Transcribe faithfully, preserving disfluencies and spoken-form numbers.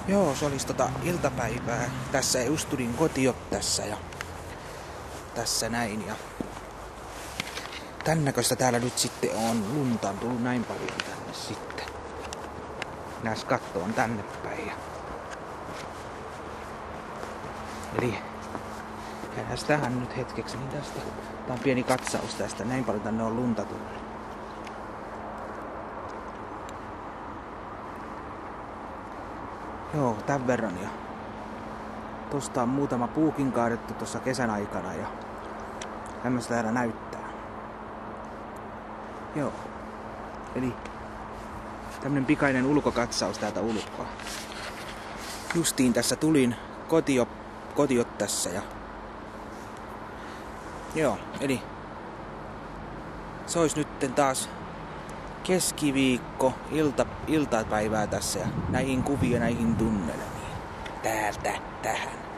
Joo, se olisi tota iltapäivää. Tässä just tulin kotiin tässä ja tässä näin. Ja tän näköistä täällä nyt sitten on. Lunta on tullut näin paljon tänne sitten. Näis katto on tänne päin. Ja eli käydään tähän nyt hetkeksi, niin tästä. Tää on pieni katsaus tästä. Näin paljon tänne on lunta tullut. Joo, tän verran. Ja tosta on muutama puukin kaadettu tuossa kesän aikana ja tämmöstä täällä näyttää. Joo. Eli tämmönen pikainen ulkokatsaus täältä ulkoa. Justiin tässä tulin kotio, kotiot tässä ja joo, eli se olisi nytten taas keskiviikko, ilta, iltapäivää tässä ja näihin kuvia, näihin tunnelmiin. Täältä tähän.